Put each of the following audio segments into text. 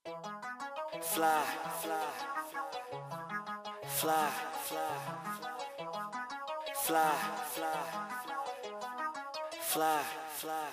Fly, fly, fly, fly, fly, fly, fly,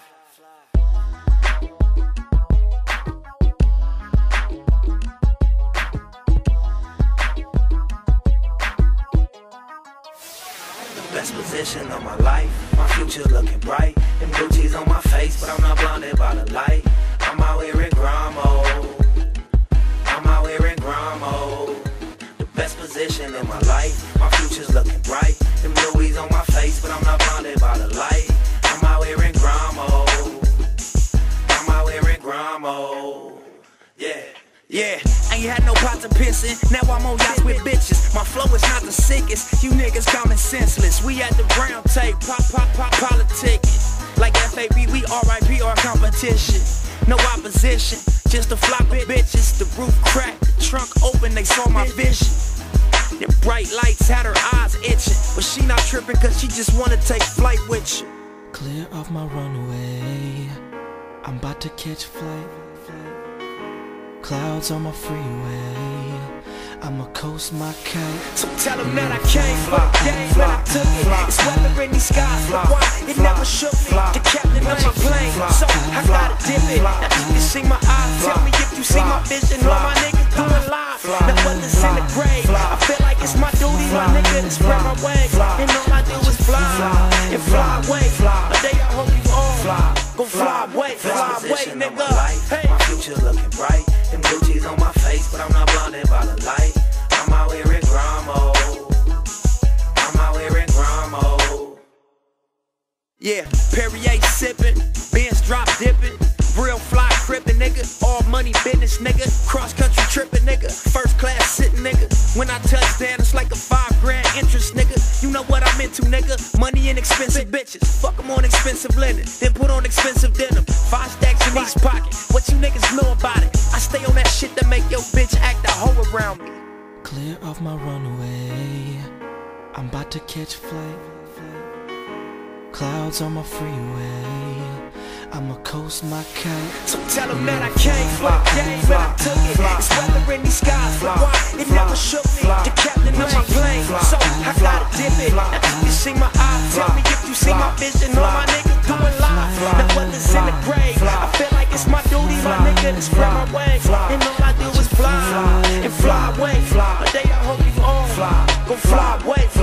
best position of my life, my future looking bright. Them Gucci's on my face, but I'm not blinded by the light. I'm out here in grind mode. I'm out here in grind mode. The best position in my life, my future's looking bright. Them Louis on my face, but I'm not blinded by the light. I'm out here in grind mode. I'm out here in grind mode. Yeah. Yeah, ain't had no pots of pissing. Now I'm on yachts with bitches. My flow is not the sickest. You niggas common senseless. We at the brown tape, pop, politicking. Like FAB, we RIP our competition. No opposition, just a flock of bitches. The roof cracked, the trunk open, they saw my vision. The bright lights had her eyes itching, but she not tripping cause she just wanna take flight with you. Clear off my runway, I'm about to catch flight. Clouds on my freeway, I'ma coast my kite. So tell them that I came for the game when I took it. It's weather in these skies, but why it never shook me. The captain of my plane, so I gotta dip it. Now you can see my eyes, tell me if you see my vision. All my niggas doing live, now others in the grave. I feel like it's my duty, my nigga, to spread my wings. And all I do is fly and fly away. A day I hope you all go fly away, nigga. Hey. My future looking bright. Them Gucci's on my face, but I'm not blinded by the light. I'm out here in grind mode. I'm out here in grind mode. Yeah, Perrier sippin', Benz drop dippin', real fly crippin', nigga. All money business, nigga. Cross country trippin', nigga. First class sittin', nigga. When I touch down, it's like a $5 grand interest, nigga. You know what I'm into, nigga. Money and expensive bitches. Fuck 'em on expensive linen, then put on expensive denim. 5 stacks in each pocket. What you niggas know about it? I stay on that shit that make your bitch act a hoe around me. Clear off my runway, I'm about to catch flight. Clouds on my freeway, I'ma coast my kite. So tell them that I came for the game when I took it. It's weather in these skies, but why it never shook me. The captain of my plane, so I gotta dip it. Now you can see my eyes, tell me if you see my vision. All my niggas doing live, now others in the grave. I feel like it's my duty, my nigga, to spread my wings. And all I do is fly and fly away. A day I hope you all go fly away.